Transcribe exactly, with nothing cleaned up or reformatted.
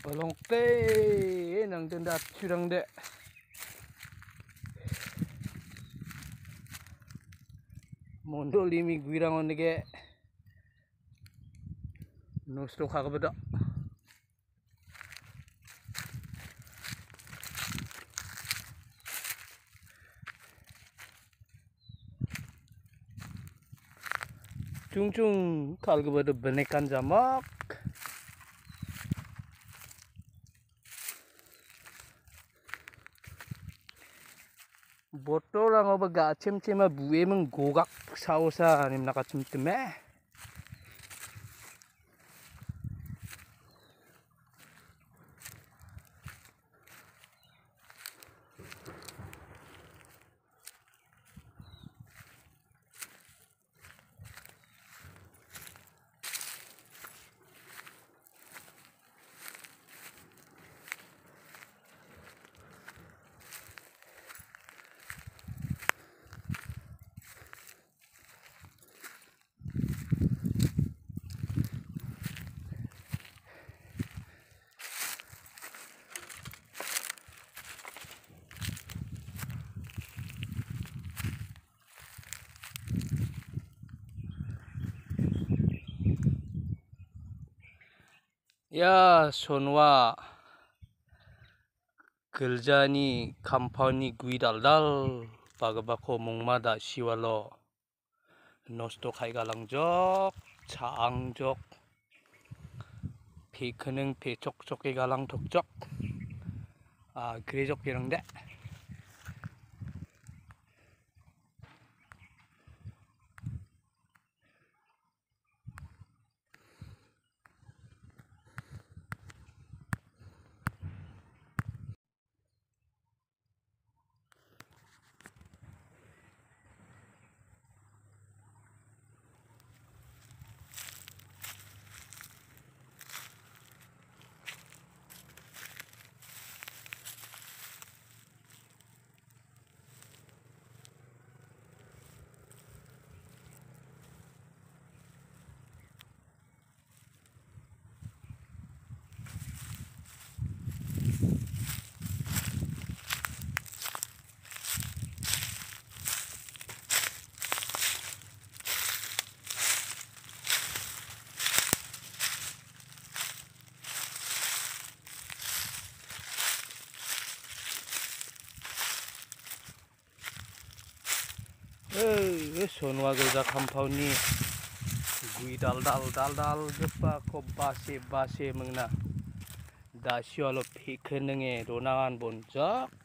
Olongke nang denda curang dek. Mondo limi guirang onige nosto khaga beda. Cung cung kalga beda benekan jamak. Botol ang oba gacem cema buwe meng gogak sausa nim nakacem teme. Ya sonwa kerjani kampani gui dal-dal bagabako mongmada siwalo nosto khai galang jok chaang jok phekeneng phechok chok ke galang thok jok a grejok pirang de. Eh, sonwa gerja kampani gui dal dal dal dal gepa ko base base mengna da siolo phekenenge ronangan bonjak